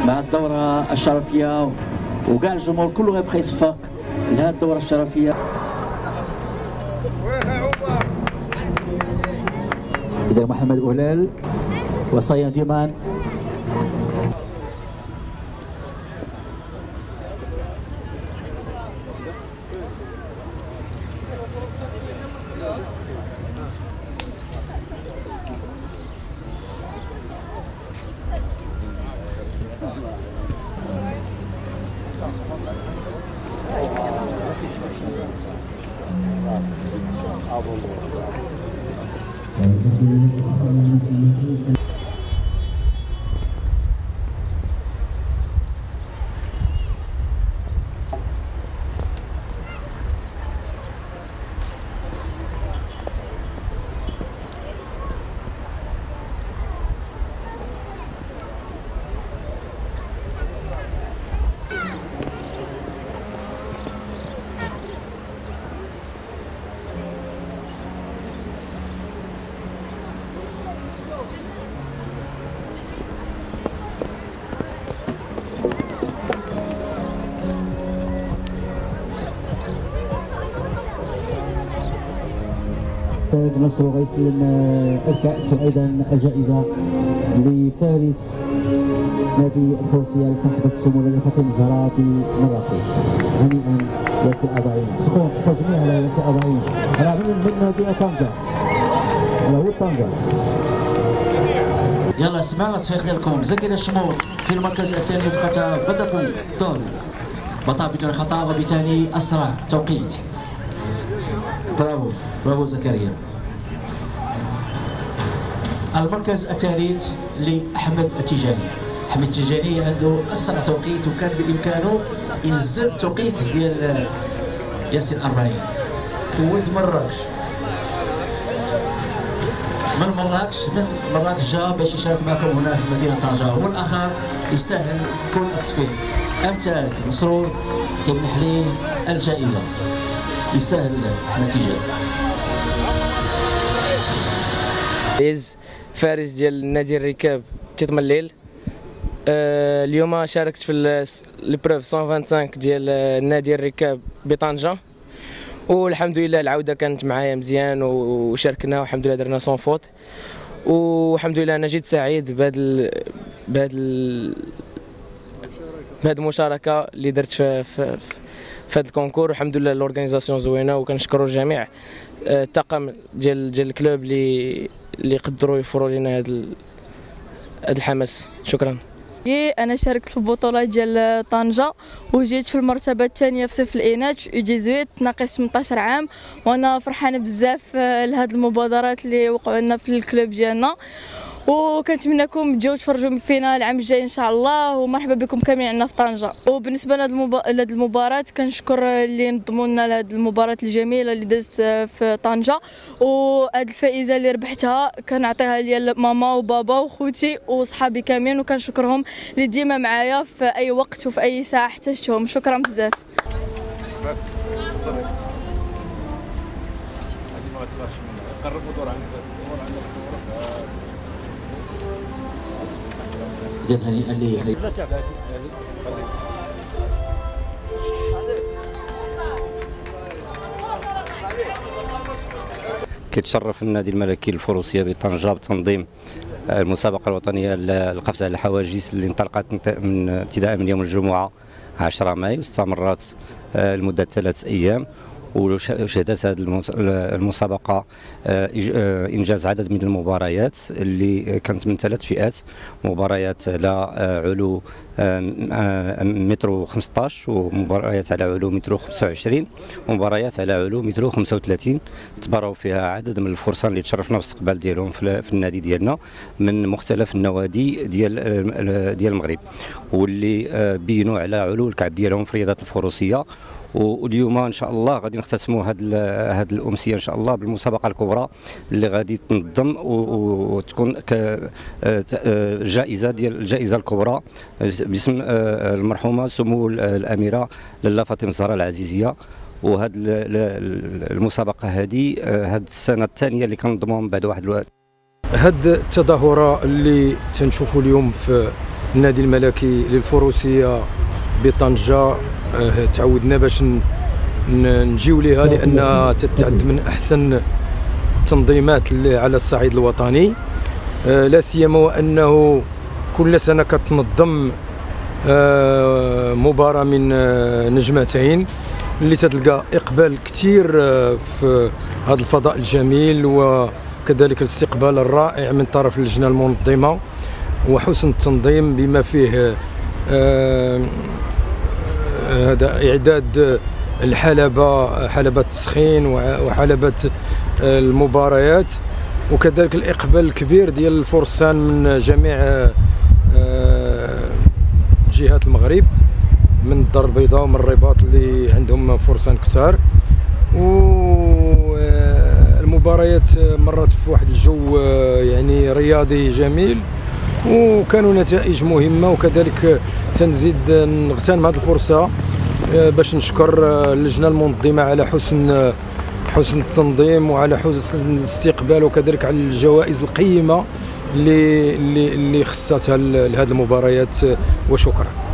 مع الدورة الشرفية، وكاع الجمهور كله غيبقى يصفق لهذه الدورة الشرفية. إذا محمد أولال وصيان ديمان. نصر غيسلم الكأس وأيضا الجائزة لفارس نادي الفروسية لصاحبة السمو الأمير فاطمة الزهراء بمراكش. هنيئا ياسر أبعين. صفقوا جميعا على ياسر أبعين. راه من مدينة طنجة. هذا هو طنجة. يلا سمعنا التصفيق ديالكم. زكريا الشمور في المركز الثاني وفقة بدأوا دور بطا بدون خطأ وبالتالي أسرع توقيت. برافو زكريا. المركز الثالث لأحمد التيجاني. أحمد التيجاني عنده أسرع توقيت وكان بإمكانه ينزل التوقيت ديال ياسر 40. ولد مراكش من مراكش جا باش يشارك معكم هنا في مدينة طنجة. هو الآخر يستاهل كل التصفيق. أمثال مسرود تمنح ليه الجائزة. يستاهل أحمد التيجاني. فارس ديال نادي الركاب تيطمليل. اليوم شاركت في ليبروف 125 ديال نادي الركاب بطنجة، والحمد لله العوده كانت معايا مزيان وشاركنا والحمد لله درنا سون فوت، والحمد لله انا جيت سعيد بهذه المشاركه اللي درت في هذا الكونكور. والحمد لله الاورغانيزاسيون زوينه وكنشكروا الجميع الطاقم ديال الكلوب اللي قدروا يوفروا لنا هذا الحماس. شكرا. انا شاركت في البطوله ديال طنجه وجيت في المرتبه الثانيه في صيف الاناث U18 ناقص 18 عام، وانا فرحانه بزاف لهاد المبادرات اللي وقعوا لنا في الكلوب ديالنا، وكنتمنىكم تجيو تفرجوا فينا العام الجاي ان شاء الله، ومرحبا بكم كاملين عندنا في طنجه. وبالنسبه لهاد المباراه كنشكر اللي نظموا لنا لهاد المباراه الجميله اللي دازت في طنجه، وهاد الفائزه اللي ربحتها كنعطيها ليا ماما وبابا وخوتي وصحابي كاملين، وكنشكرهم اللي ديما معايا في اي وقت وفي اي ساعه احتجتهم. شكرا بزاف. إذن هنيئا لي. كيتشرف النادي الملكي للفروسية بطنجة بتنظيم المسابقة الوطنية للقفز على الحواجز اللي انطلقت من ابتداء من يوم الجمعة 10 مايو واستمرت لمدة 3 أيام. وشهدت هذه المسابقة إنجاز عدد من المباريات اللي كانت من 3 فئات: مباريات على علو مترو 15، ومباريات على علو مترو 25، ومباريات على علو مترو 35. تباروا فيها عدد من الفرسان اللي تشرفنا بالاستقبال ديالهم في النادي ديالنا من مختلف النوادي ديال المغرب، واللي بينوا على علو الكعب ديالهم في رياضة الفروسية. واليوم ان شاء الله غادي نختتموا هذه الامسيه ان شاء الله بالمسابقه الكبرى اللي غادي تنظم وتكون الجائزه الكبرى باسم المرحومه سمو الاميره لاله فاطمه الزهراء العزيزيه. وهذه المسابقه هذه السنه الثانيه اللي كنظموها من بعد واحد الوقت. هاد التظاهره اللي تنشوفوا اليوم في النادي الملكي للفروسيه بطنجه تعودنا باش نجيو ليها لانها تتعد من احسن التنظيمات اللي على الصعيد الوطني، لا سيما وانه كل سنه كتنظم مباراه من نجمتين اللي تتلقى اقبال كثير في هذا الفضاء الجميل، وكذلك الاستقبال الرائع من طرف اللجنه المنظمه وحسن التنظيم بما فيه هذا اعداد الحلبه، حلبة التسخين وحلبة المباريات، وكذلك الاقبال الكبير ديال الفرسان من جميع جهات المغرب، من الدار البيضاء ومن الرباط اللي عندهم فرسان كثار. والمباريات مرت في واحد الجو يعني رياضي جميل، وكانوا نتائج مهمه. وكذلك تنزيد نغتنم هذه الفرصه باش نشكر اللجنه المنظمه على حسن التنظيم وعلى حسن الاستقبال، وكذلك على الجوائز القيمه اللي خصتها لهذه المباريات، وشكرا.